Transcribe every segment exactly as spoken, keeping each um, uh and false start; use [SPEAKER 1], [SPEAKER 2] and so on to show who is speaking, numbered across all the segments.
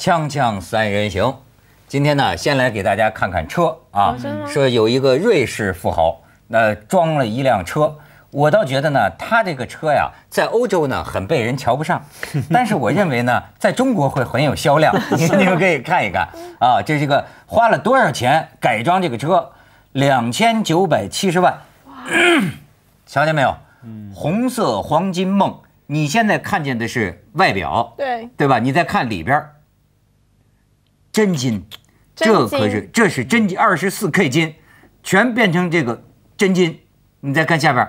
[SPEAKER 1] 锵锵三人行，今天呢，先来给大家看看车啊。说有一个瑞士富豪，那装了一辆车。我倒觉得呢，他这个车呀，在欧洲呢很被人瞧不上，但是我认为呢，在中国会很有销量。你们可以看一看啊，这是个花了多少钱改装这个车，两千九百七十万。瞧见没有？红色黄金梦。你现在看见的是外表，
[SPEAKER 2] 对
[SPEAKER 1] 对吧？你再看里边。真金，这可是这是真金，二十四 K 金，全变成这个真金。你再看下边，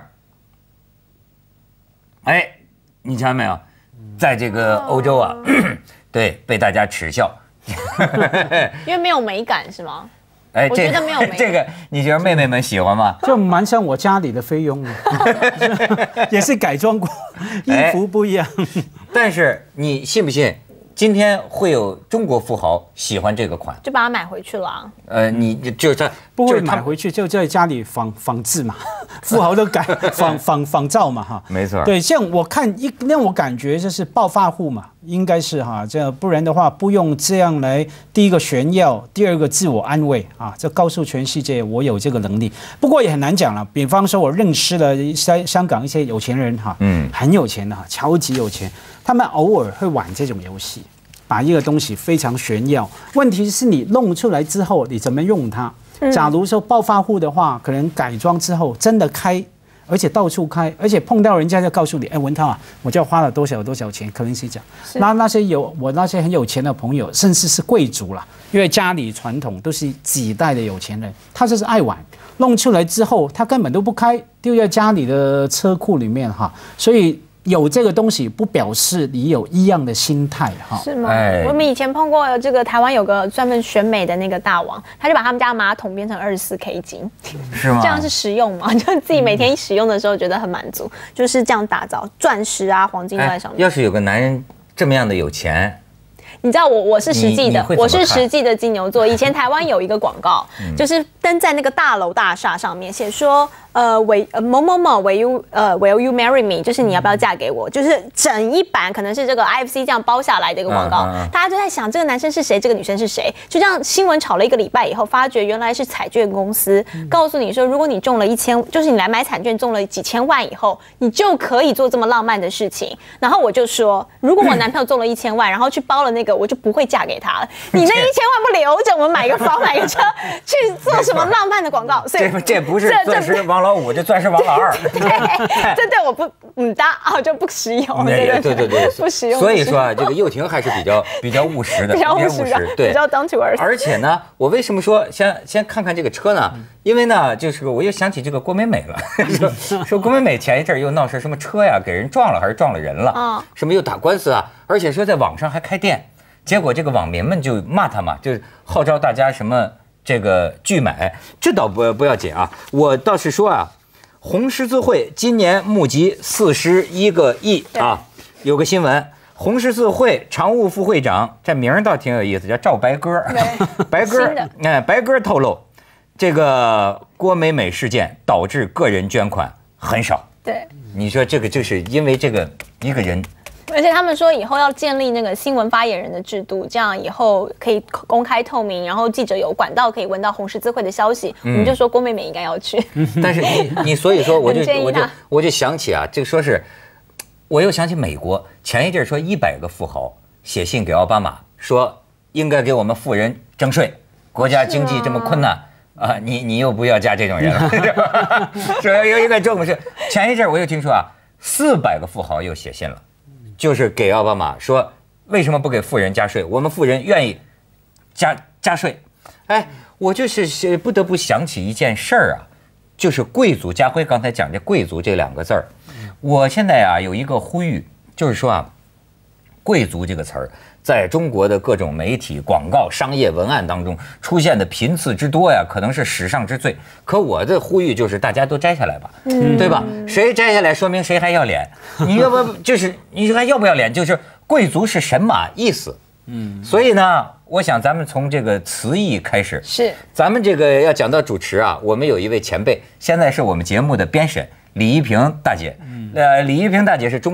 [SPEAKER 1] 哎，你瞧见没有？在这个欧洲啊，对，被大家耻笑，
[SPEAKER 2] 因为没有美感是吗？
[SPEAKER 1] 哎，
[SPEAKER 2] 我觉得没有美感。
[SPEAKER 1] 这个你觉得妹妹们喜欢吗？
[SPEAKER 3] 就蛮像我家里的菲佣，也是改装过，衣服不一样。
[SPEAKER 1] 但是你信不信？今天会有中国富豪喜欢这个款，
[SPEAKER 2] 就把它买回去了、啊。
[SPEAKER 1] 呃，你就是他
[SPEAKER 3] 不会买回去，就在家里仿仿制嘛，富豪都改仿仿仿造嘛，哈，
[SPEAKER 1] 没错。
[SPEAKER 3] 对，像我看一让我感觉就是暴发户嘛，应该是哈，这不然的话不用这样来，第一个炫耀，第二个自我安慰啊，这告诉全世界我有这个能力。不过也很难讲了，比方说我认识了香香港一些有钱人哈，嗯，很有钱的哈，超级有钱。他们偶尔会玩这种游戏，把一个东西非常炫耀。问题是你弄出来之后，你怎么用它？假如说暴发户的话，可能改装之后真的开，而且到处开，而且碰到人家就告诉你，哎，文涛啊，我就花了多少多少钱，可能是这样。那那些有我那些很有钱的朋友，甚至是贵族啦，因为家里传统都是几代的有钱人，他就是爱玩，弄出来之后他根本都不开，丢在家里的车库里面哈，所以。有这个东西不表示你有一样的心态哈，
[SPEAKER 2] 是吗？哎、我们以前碰过这个台湾有个专门选美的那个大王，他就把他们家马桶变成二十四 K 金，
[SPEAKER 1] 是吗？
[SPEAKER 2] 这样是实用吗？就自己每天使用的时候觉得很满足，就是这样打造，钻石啊、黄金都在上面。
[SPEAKER 1] 要是有个男人这么样的有钱。
[SPEAKER 2] 你知道我我是实际的，我是实际的金牛座。以前台湾有一个广告，嗯、就是登在那个大楼大厦上面，写说呃为呃某某某 will you 呃 will you marry me， 就是你要不要嫁给我？就是整一版可能是这个 I F C 这样包下来的一个广告，嗯嗯、大家就在想这个男生是谁，这个女生是谁？就这样新闻炒了一个礼拜以后，发觉原来是彩券公司、嗯、告诉你说，如果你中了一千，就是你来买彩券中了几千万以后，你就可以做这么浪漫的事情。然后我就说，如果我男朋友中了一千万，然后去包了那个。我就不会嫁给他了。你那一千万不留着，我们买个房、买个车，去做什么浪漫的广告？所以
[SPEAKER 1] 这这不是钻石王老五，这钻石王老二。
[SPEAKER 2] 对，这对我不嗯搭啊，就不实用。
[SPEAKER 1] 对对对对，
[SPEAKER 2] 不实用。
[SPEAKER 1] 所以说啊，这个佑廷还是比较比较务实的，
[SPEAKER 2] 比较务实的，
[SPEAKER 1] 对，
[SPEAKER 2] 比较 down to earth。
[SPEAKER 1] 而且呢，我为什么说先先看看这个车呢？因为呢，就是我又想起这个郭美美了，说说郭美美前一阵又闹事，什么车呀给人撞了还是撞了人了，啊，什么又打官司啊，而且说在网上还开店。结果这个网民们就骂他嘛，就号召大家什么这个拒买，这倒不不要紧啊。我倒是说啊，红十字会今年募集四十一个亿啊，有个新闻，红十字会常务副会长，这名儿倒挺有意思，叫赵白鸽。白鸽，哎，白鸽透露，这个郭美美事件导致个人捐款很少。
[SPEAKER 2] 对，
[SPEAKER 1] 你说这个就是因为这个一个人。
[SPEAKER 2] 而且他们说以后要建立那个新闻发言人的制度，这样以后可以公开透明，然后记者有管道可以闻到红十字会的消息。嗯、我们就说郭美美应该要去。
[SPEAKER 1] 但是你你所以说我就我就我就想起啊，这个说是，我又想起美国前一阵说一百个富豪写信给奥巴马说应该给我们富人征税，国家经济这么困难。啊，你你又不要加这种人了，说有一个重视。前一阵我又听说啊，四百个富豪又写信了。就是给奥巴马说，为什么不给富人加税？我们富人愿意加加税。哎，我就是不得不想起一件事儿啊，就是贵族。家辉刚才讲这贵族这两个字儿，我现在啊有一个呼吁，就是说啊，贵族这个词儿在中国的各种媒体、广告、商业文案当中出现的频次之多呀，可能是史上之最。可我的呼吁就是大家都摘下来吧，嗯、对吧？谁摘下来，说明谁还要脸。你要不就是你说还要不要脸？就是贵族是神马意思。嗯，所以呢，我想咱们从这个词义开始。
[SPEAKER 2] 是，
[SPEAKER 1] 咱们这个要讲到主持啊，我们有一位前辈，现在是我们节目的编审李一平大姐。呃，李一平大姐是中国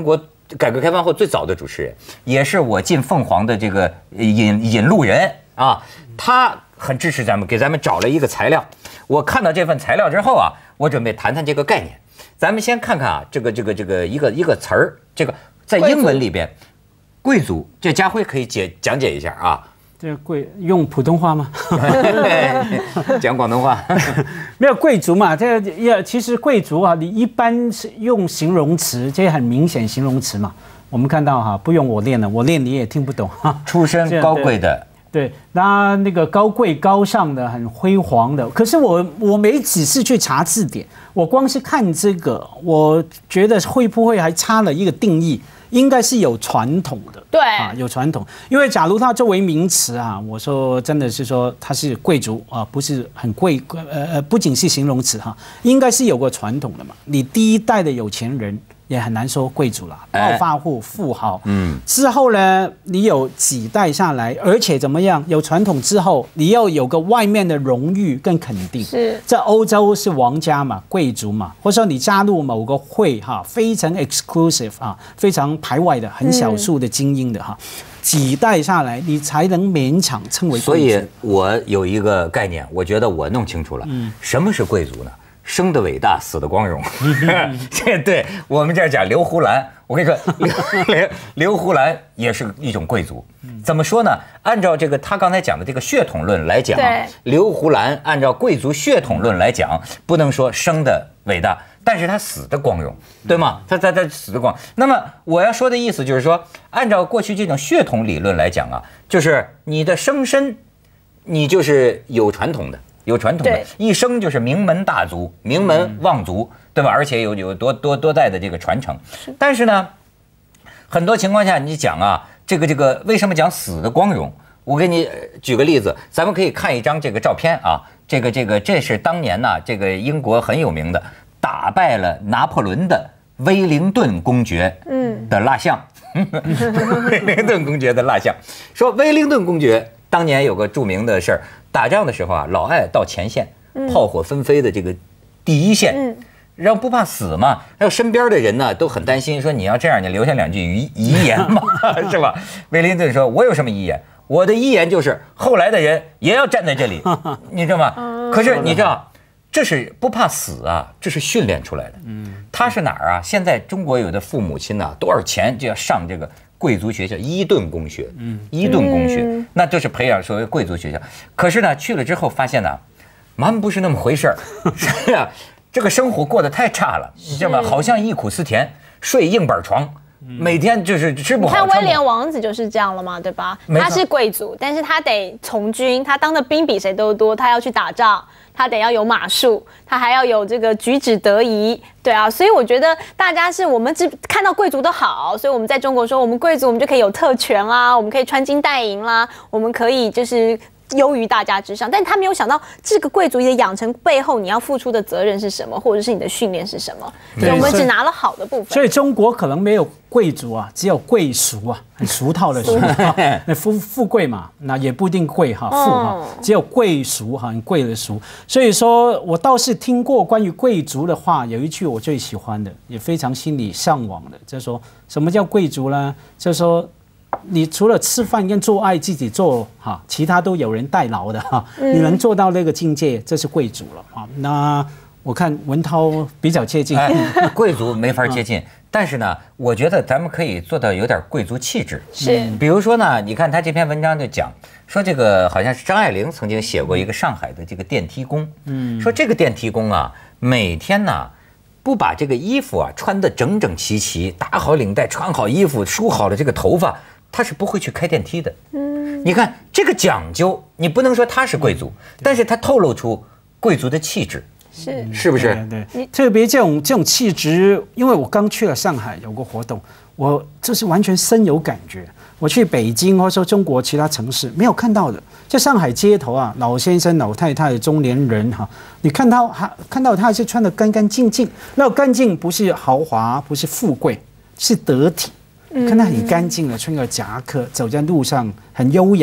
[SPEAKER 1] 改革开放后最早的主持人，也是我进凤凰的这个引引路人啊，他很支持咱们，给咱们找了一个材料。我看到这份材料之后啊，我准备谈谈这个概念。咱们先看看啊，这个这个这个一个一个词儿，这个在英文里边，贵族，这家辉可以解讲解一下啊。
[SPEAKER 3] 这贵用普通话吗？
[SPEAKER 1] 讲广东话。
[SPEAKER 3] 没有贵族嘛，这也其实贵族啊，你一般是用形容词，这很明显形容词嘛。我们看到哈，不用我练了，我练你也听不懂哈。
[SPEAKER 1] 出身高贵的。
[SPEAKER 3] 对，那那个高贵高尚的、很辉煌的，可是我我没仔细去查字典，我光是看这个，我觉得会不会还差了一个定义？应该是有传统的，
[SPEAKER 2] 对
[SPEAKER 3] 啊，有传统。因为假如它作为名词啊，我说真的是说它是贵族啊，不是很贵，呃呃，不仅是形容词哈，应该是有个传统的嘛。你第一代的有钱人也很难说贵族啦，暴发户、富豪，嗯，之后呢，你有几代下来，而且怎么样，有传统之后，你要有个外面的荣誉跟肯定。
[SPEAKER 2] 是，
[SPEAKER 3] 在欧洲是王家嘛，贵族嘛，或者说你加入某个会哈，非常 exclusive 啊，非常排外的，很少数的精英的哈，嗯、几代下来，你才能勉强称为贵族。
[SPEAKER 1] 所以我有一个概念，我觉得我弄清楚了，嗯，什么是贵族呢？生的伟大，死的光荣。这对我们这儿讲刘胡兰，我跟你说，刘刘胡兰也是一种贵族。怎么说呢？按照这个他刚才讲的这个血统论来讲，刘胡兰按照贵族血统论来讲，不能说生的伟大，但是他死的光荣，对吗？他他他死的光。那么我要说的意思就是说，按照过去这种血统理论来讲啊，就是你的生身，你就是有传统的。有传统的，一生就是名门大族、名门望族，对吧？而且有有多多多代的这个传承。但是呢，很多情况下你讲啊，这个这个为什么讲死的光荣？我给你举个例子，咱们可以看一张这个照片啊，这个这个这是当年呢、啊，这个英国很有名的打败了拿破仑的威灵顿公爵的蜡像。嗯、威灵顿公爵的蜡像，说威灵顿公爵当年有个著名的事儿。打仗的时候啊，老爱到前线，炮火纷飞的这个第一线，嗯、然后不怕死嘛。还有身边的人呢都很担心，说你要这样，你留下两句遗遗言嘛，是吧？威灵顿说：“我有什么遗言？我的遗言就是后来的人也要站在这里，你知道吗？可是你知道，这是不怕死啊，这是训练出来的。嗯，他是哪儿啊？现在中国有的父母亲呢，多少钱就要上这个。”贵族学校伊顿公学，嗯，伊顿公学，那就是培养所谓贵族学校。可是呢，去了之后发现呢，蛮不是那么回事儿。是啊，这个生活过得太差了，你知道吗？好像忆苦思甜，睡硬板床，每天就是吃不好。
[SPEAKER 2] 你看威廉王子就是这样了嘛，对吧？他是贵族，但是他得从军，他当的兵比谁都多，他要去打仗。他得要有马术，他还要有这个举止得宜，对啊，所以我觉得大家是我们只看到贵族的好，所以我们在中国说我们贵族我们就可以有特权啦，我们可以穿金戴银啦，我们可以就是优于大家之上，但他没有想到这个贵族的养成背后你要付出的责任是什么，或者是你的训练是什么，所以我们只拿了好的部分。
[SPEAKER 3] 所以中国可能没有贵族啊，只有贵俗啊，很俗套的俗，富富贵嘛，那也不一定贵哈，富哈，只有贵俗哈，很贵的俗。所以说我倒是听过关于贵族的话，有一句我最喜欢的，也非常心里向往的，就是说什么叫贵族呢？就是说。你除了吃饭跟做爱自己做哈，其他都有人代劳的哈。你能做到那个境界，这是贵族了啊。那我看文涛比较接近，
[SPEAKER 1] 哎、贵族没法接近。但是呢，我觉得咱们可以做到有点贵族气质。
[SPEAKER 2] 是，
[SPEAKER 1] 比如说呢，你看他这篇文章就讲说，这个好像是张爱玲曾经写过一个上海的这个电梯工，嗯，说这个电梯工啊，每天呢。不把这个衣服啊穿得整整齐齐，打好领带，穿好衣服，梳好了这个头发，他是不会去开电梯的。嗯，你看这个讲究，你不能说他是贵族，但是他透露出贵族的气质，
[SPEAKER 2] 是
[SPEAKER 1] 是不是？
[SPEAKER 3] 对对，特别这种这种气质，因为我刚去了上海，有个活动，我这是完全深有感觉。我去北京或者说中国其他城市没有看到的，在上海街头啊，老先生、老太太、中年人哈，你看到还看到他是穿得干干净净，那干净不是豪华，不是富贵，是得体。看他很干净的，穿个夹克，走在路上很优雅的，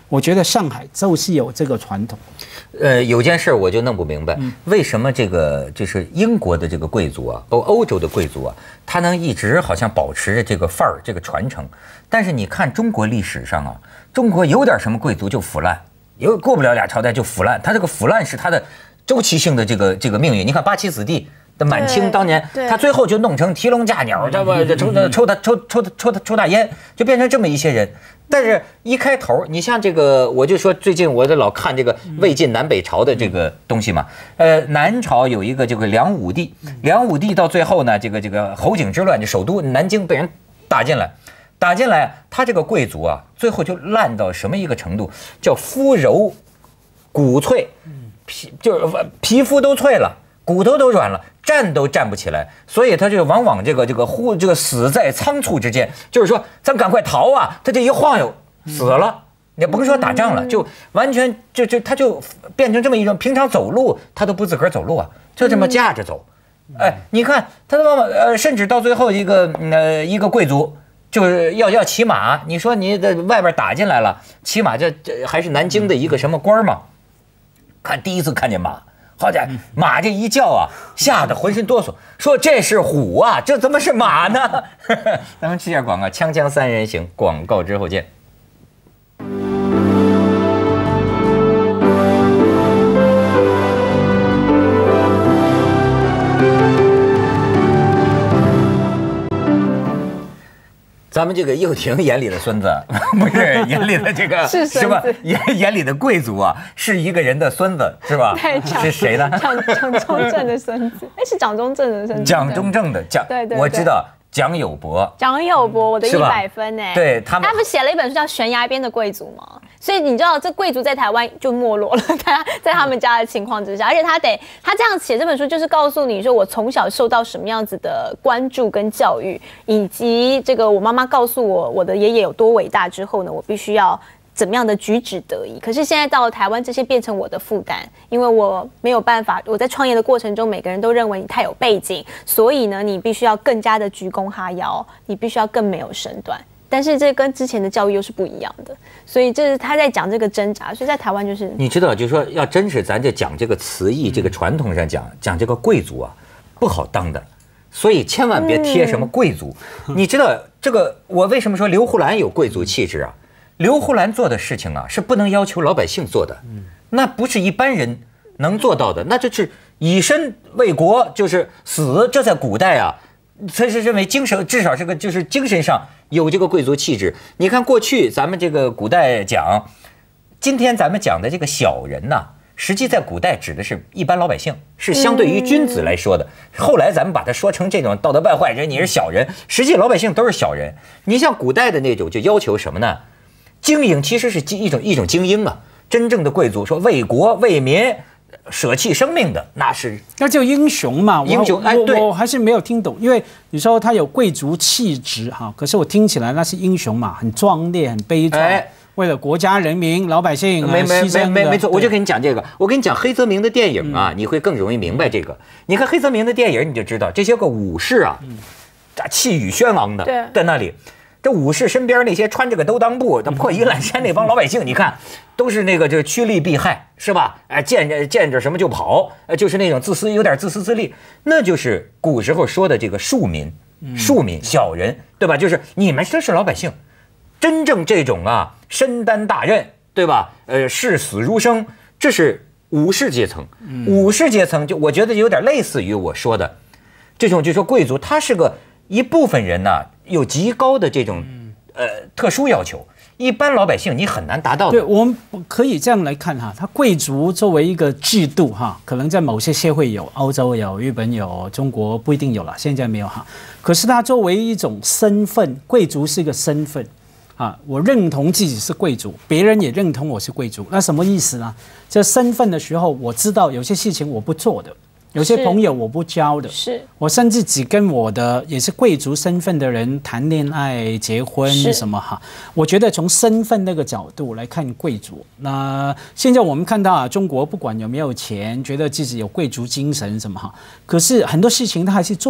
[SPEAKER 3] 我觉得上海就是有这个传统。
[SPEAKER 1] 呃，有件事我就弄不明白，为什么这个就是英国的这个贵族啊，欧欧洲的贵族啊，他能一直好像保持着这个范儿，这个传承。但是你看中国历史上啊，中国有点什么贵族就腐烂，有过不了俩朝代就腐烂，他这个腐烂是他的周期性的这个这个命运。你看八旗子弟。的满清当年，他最后就弄成提笼架鸟，这不抽抽他抽抽抽他抽大烟，就变成这么一些人。但是一开头，你像这个，我就说最近我就老看这个魏晋南北朝的这个东西嘛。呃，南朝有一个这个梁武帝，梁武帝到最后呢，这个这个侯景之乱，就首都南京被人打进来，打进来，他这个贵族啊，最后就烂到什么一个程度，叫肤柔骨脆，皮就是皮肤都脆了。骨头都软了，站都站不起来，所以他就往往这个这个忽这个死在仓促之间，就是说咱赶快逃啊！他这一晃悠死了，你甭说打仗了，就完全就就他就变成这么一种，平常走路他都不自个儿走路啊，就这么架着走。哎，你看他的妈妈呃，甚至到最后一个呃一个贵族就是要要骑马，你说你在外边打进来了，骑马这这还是南京的一个什么官嘛？看第一次看见马。好家伙，马这一叫啊，吓得浑身哆嗦，说这是虎啊，这怎么是马呢？咱们去下广告，锵锵三人行，广告之后见。咱们这个幼婷眼里的孙子，不是眼里的这个
[SPEAKER 2] 是
[SPEAKER 1] 是吧？眼眼里的贵族啊，是一个人的孙子，是吧？
[SPEAKER 2] 对，
[SPEAKER 1] 是谁呢？
[SPEAKER 2] 蒋蒋中正的孙子，哎，是蒋中正的孙子。
[SPEAKER 1] 蒋中正的蒋，
[SPEAKER 2] 对对，
[SPEAKER 1] 我知道。蒋友柏，
[SPEAKER 2] 蒋友柏，我的一百分哎，
[SPEAKER 1] 对他们，
[SPEAKER 2] 他不写了一本书叫《悬崖边的贵族》吗？所以你知道，这贵族在台湾就没落了，在在他们家的情况之下，而且他得他这样写这本书，就是告诉你说，我从小受到什么样子的关注跟教育，以及这个我妈妈告诉我我的爷爷有多伟大之后呢，我必须要怎么样的举止得宜。可是现在到了台湾，这些变成我的负担，因为我没有办法。我在创业的过程中，每个人都认为你太有背景，所以呢，你必须要更加的鞠躬哈腰，你必须要更没有身段。但是这跟之前的教育又是不一样的，所以这是他在讲这个挣扎。所以在台湾就是
[SPEAKER 1] 你知道，就是说要真是咱这讲这个词义，这个传统上讲讲这个贵族啊，不好当的。所以千万别贴什么贵族。嗯、你知道这个我为什么说刘胡兰有贵族气质啊？刘胡兰做的事情啊，是不能要求老百姓做的，那不是一般人能做到的，那就是以身为国，就是死。这在古代啊，他是认为精神至少是个就是精神上有这个贵族气质。你看过去咱们这个古代讲，今天咱们讲的这个小人呐、啊，实际在古代指的是一般老百姓，是相对于君子来说的。后来咱们把它说成这种道德败坏人，你是小人，实际老百姓都是小人。你像古代的那种就要求什么呢？精英其实是一种一种精英啊，真正的贵族说为国为民舍弃生命的，那是
[SPEAKER 3] 那叫英雄嘛。
[SPEAKER 1] 英雄，哎，对，
[SPEAKER 3] 我还是没有听懂，因为你说他有贵族气质哈，可是我听起来那是英雄嘛，很壮烈，很悲壮，哎、为了国家人民老百姓
[SPEAKER 1] 没没没没没错，我就跟你讲这个，我跟你讲黑泽明的电影啊，
[SPEAKER 3] 嗯、
[SPEAKER 1] 你会更容易明白这个。你看黑泽明的电影，你就知道这些个武士啊，这气宇轩昂的在那里。这武士身边那些穿着个兜裆布的破衣烂衫那帮老百姓，你看都是那个这趋利避害，是吧？哎，见着见着什么就跑，呃，就是那种自私，有点自私自利，那就是古时候说的这个庶民、庶民、小人，对吧？就是你们这是老百姓，真正这种啊身担大任，对吧？呃，视死如生，这是武士阶层。武士阶层就我觉得有点类似于我说的这种，就说贵族，他是个一部分人呐、啊。有极高的这种呃特殊要求，一般老百姓你很难达到的。
[SPEAKER 3] 对，我们可以这样来看哈，他贵族作为一个制度哈，可能在某些社会有，欧洲有，日本有，中国不一定有了，现在没有哈。可是他作为一种身份，贵族是一个身份啊，我认同自己是贵族，别人也认同我是贵族，那什么意思呢？这身份的时候，我知道有些事情我不做的。有些朋友我不交的，
[SPEAKER 2] 是
[SPEAKER 3] 我甚至只跟我的也是贵族身份的人谈恋爱、结婚什么哈。我觉得从身份那个角度来看贵族，那现在我们看到啊，中国不管有没有钱，觉得自己有贵族精神什么哈，可是很多事情他还是做嘛。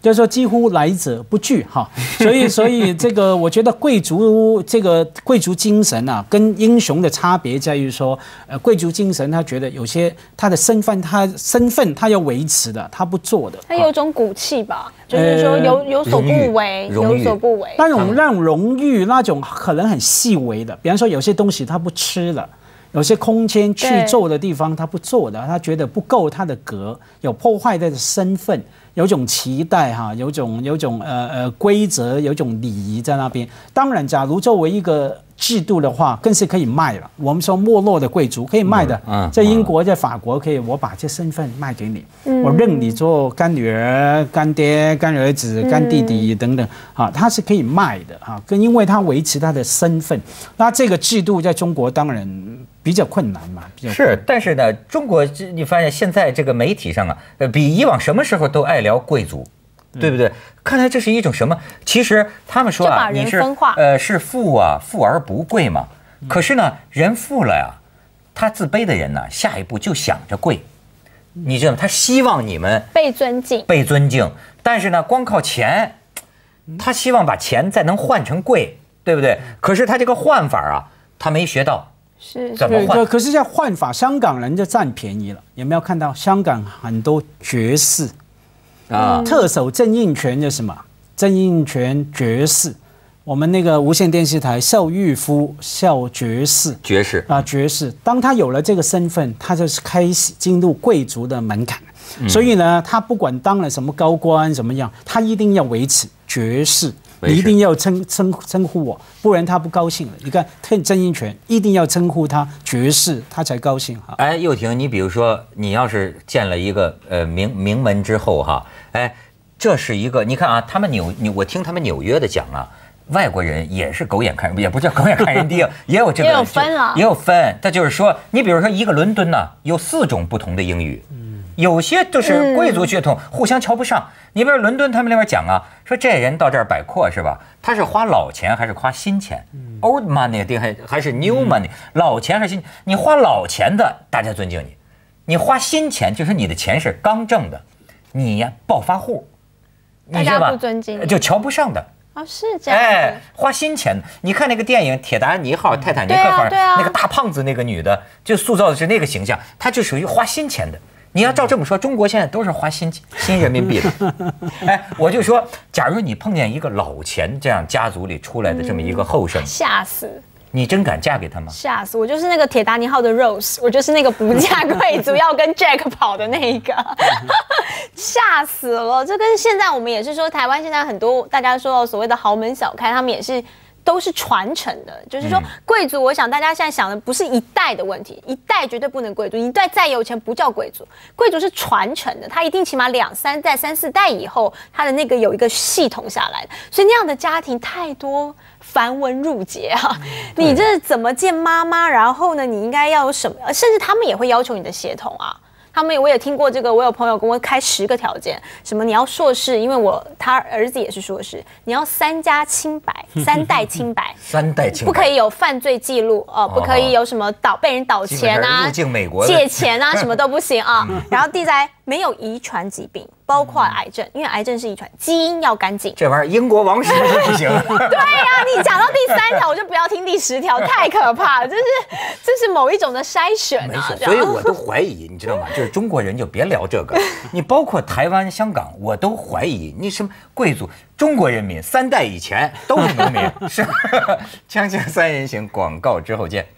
[SPEAKER 3] 就是说几乎来者不拒哈，所以所以这个我觉得贵族这个贵族精神啊，跟英雄的差别在于说，呃，贵族精神他觉得有些他的身份他身份他要维持的，他不做的，
[SPEAKER 2] 他有种骨气吧，就是说有有所不为，有所不为，
[SPEAKER 3] 那种让荣誉那种可能很细微的，比方说有些东西他不吃了。有些空间去做的地方他不做的，他觉得不够他的格，有破坏他的身份，有种期待哈，有种有种呃呃规则，有种礼仪在那边。当然，假如作为一个制度的话，更是可以卖了。我们说没落的贵族可以卖的，嗯嗯、在英国、在法国可以，我把这身份卖给你，嗯、我认你做干女儿、干爹、干儿子、干弟弟等等，啊，他是可以卖的啊，跟因为他维持他的身份。那这个制度在中国当然比较困难嘛，比较
[SPEAKER 1] 是，但是呢，中国你发现现在这个媒体上啊，呃，比以往什么时候都爱聊贵族。对不对？看来这是一种什么？其实他们说啊，你是呃是富啊，富而不贵嘛。可是呢，人富了呀，他自卑的人呢，下一步就想着贵，你知道吗？他希望你们
[SPEAKER 2] 被尊敬，
[SPEAKER 1] 被尊敬。但是呢，光靠钱，他希望把钱再能换成贵，对不对？可是他这个换法啊，他没学到。
[SPEAKER 2] 是
[SPEAKER 1] 怎么换？
[SPEAKER 3] 可是这换法，香港人就占便宜了。有没有看到香港很多爵士？啊，特首郑应权是什么？郑应权爵士，我们那个无线电视台邵逸夫邵爵士，
[SPEAKER 1] 爵士
[SPEAKER 3] 啊爵士。当他有了这个身份，他就是开始进入贵族的门槛。嗯、所以呢，他不管当了什么高官怎么样，他一定要维持爵士，你一定要称称称呼我，不然他不高兴了。你看，郑应权一定要称呼他爵士，他才高兴哈。
[SPEAKER 1] 哎，又廷，你比如说，你要是建了一个呃名名门之后哈。哎，这是一个，你看啊，他们纽纽，我听他们纽约的讲啊，外国人也是狗眼看人，也不叫狗眼看人低，也有这个，
[SPEAKER 2] 也有分了，
[SPEAKER 1] 也有分。他就是说，你比如说一个伦敦呢，有四种不同的英语，有些就是贵族血统，互相瞧不上。你比如伦敦，他们那边讲啊，说这人到这儿摆阔是吧？他是花老钱还是花新钱 ？Old money 定还还是 new money？ 老钱还是新？你花老钱的，大家尊敬你；你花新钱，就是你的钱是刚挣的。你呀，暴发户，
[SPEAKER 2] 大家不尊敬，
[SPEAKER 1] 就瞧不上的
[SPEAKER 2] 哦，是这样。
[SPEAKER 1] 哎，花新钱，你看那个电影《铁达尼号》、泰坦尼克号，那个大胖子那个女的，就塑造的是那个形象，她就属于花新钱的。你要照这么说，中国现在都是花新新人民币的。哎，我就说，假如你碰见一个老钱这样家族里出来的这么一个后生，
[SPEAKER 2] 吓死！
[SPEAKER 1] 你真敢嫁给他吗？
[SPEAKER 2] 吓死我！就是那个铁达尼号的 Rose， 我就是那个不嫁贵族要跟 Jack 跑的那一个，吓死了！这跟现在我们也是说，台湾现在很多大家说到所谓的豪门小开，他们也是都是传承的，就是说贵族，我想大家现在想的不是一代的问题，一代绝对不能贵族，一代再有钱不叫贵族，贵族是传承的，他一定起码两三代、三四代以后，他的那个有一个系统下来的，所以那样的家庭太多。繁文缛节啊，你这怎么见妈妈？然后呢，你应该要有什么？甚至他们也会要求你的血统啊。他们我也听过这个，我有朋友跟我开十个条件，什么你要硕士，因为我他儿子也是硕士，你要三家清白，三代清白，
[SPEAKER 1] 三代清白，
[SPEAKER 2] 不可以有犯罪记录哦，不可以有什么倒被人倒钱啊，
[SPEAKER 1] 入境美国
[SPEAKER 2] 借钱啊，什么都不行啊。然后第三，没有遗传疾病。包括癌症，因为癌症是遗传，基因要干净。
[SPEAKER 1] 这玩意儿英国王室是不行。
[SPEAKER 2] 对呀、啊，你讲到第三条，我就不要听第十条，太可怕了。这是这是某一种的筛选、啊。
[SPEAKER 1] 没错，所以我都怀疑，你知道吗？就是中国人就别聊这个。你包括台湾、香港，我都怀疑你什么贵族，中国人民三代以前都是农民，是吧？锵锵三人行，广告之后见。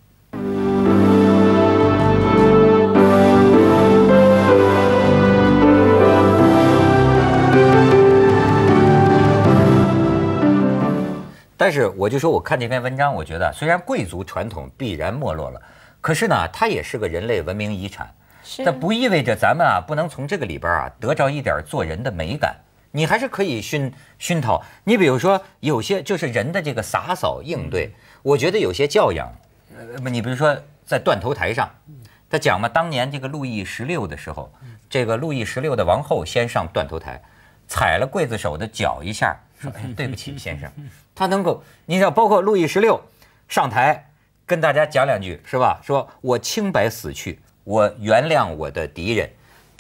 [SPEAKER 1] 但是我就说，我看这篇文章，我觉得虽然贵族传统必然没落了，可是呢，它也是个人类文明遗产。这不意味着咱们啊不能从这个里边啊得着一点做人的美感，你还是可以熏熏陶。你比如说，有些就是人的这个洒扫应对，我觉得有些教养，呃，你比如说在断头台上，他讲嘛，当年这个路易十六的时候，这个路易十六的王后先上断头台，踩了刽子手的脚一下。说哎，对不起，先生，他能够，你知道，包括路易十六上台跟大家讲两句，是吧？说我清白死去，我原谅我的敌人，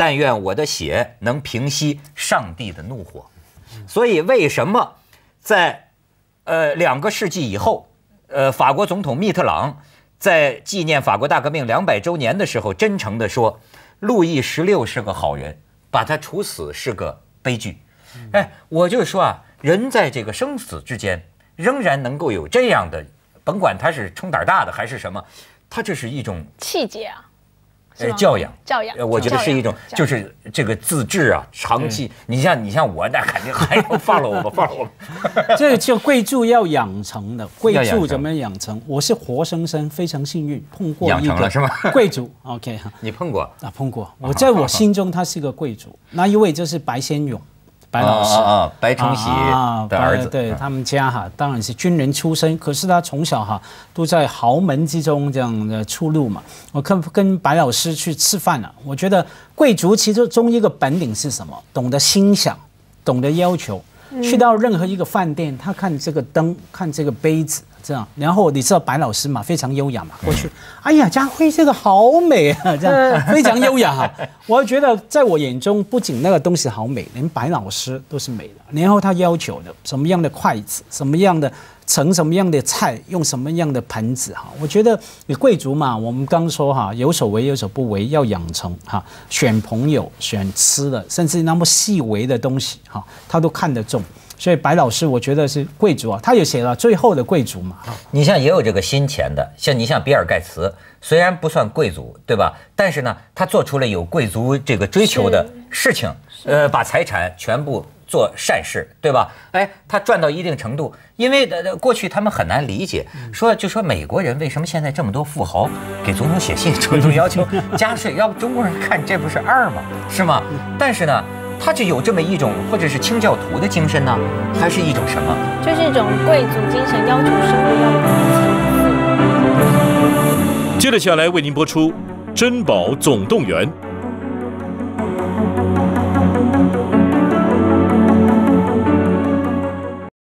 [SPEAKER 1] 但愿我的血能平息上帝的怒火。所以为什么在呃两个世纪以后，呃法国总统密特朗在纪念法国大革命两百周年的时候，真诚地说，路易十六是个好人，把他处死是个悲剧。哎，我就说啊，人在这个生死之间，仍然能够有这样的，甭管他是冲胆大的还是什么，他这是一种
[SPEAKER 2] 气节啊。
[SPEAKER 1] 呃，教养，
[SPEAKER 2] 教养，
[SPEAKER 1] 我觉得是一种，就是这个自制啊，长期。你像你像我，那肯定还要放了我吧，放了我吧。
[SPEAKER 3] 这个就贵族要养成的，贵族怎么养成？我是活生生非常幸运碰过一个贵族。OK，
[SPEAKER 1] 你碰过
[SPEAKER 3] 啊？碰过。我在我心中他是个贵族，那一位就是白先勇。白老师
[SPEAKER 1] 啊啊，白崇禧的儿子，
[SPEAKER 3] 对他们家哈，当然是军人出身，可是他从小哈都在豪门之中这样的出入嘛。我跟跟白老师去吃饭了，我觉得贵族其中一个本领是什么？懂得欣赏，懂得要求。去到任何一个饭店，他看这个灯，看这个杯子，这样。然后你知道白老师嘛，非常优雅嘛，过去，哎呀，家辉这个好美啊，这样非常优雅哈。我觉得在我眼中，不仅那个东西好美，连白老师都是美的。然后他要求的什么样的筷子，什么样的盛什么样的菜，用什么样的盆子哈。我觉得你贵族嘛，我们刚说哈，有所为有所不为，要养成哈，选朋友、选吃的，甚至那么细微的东西哈，他都看得重。所以白老师，我觉得是贵族啊，他也写了最后的贵族嘛。
[SPEAKER 1] 你像也有这个新钱的，像你像比尔盖茨，虽然不算贵族，对吧？但是呢，他做出了有贵族这个追求的事情，呃，把财产全部做善事，对吧？哎，他赚到一定程度，因为呃过去他们很难理解，说就说美国人为什么现在这么多富豪给总统写信主动要求加税，要不中国人看这不是二吗？是吗？但是呢，他就有这么一种，或者是清教徒的精神呢，还是一种什么？
[SPEAKER 2] 就是一种贵族精神，要求生活要有层次。
[SPEAKER 4] 接着下来为您播出《珍宝总动员》。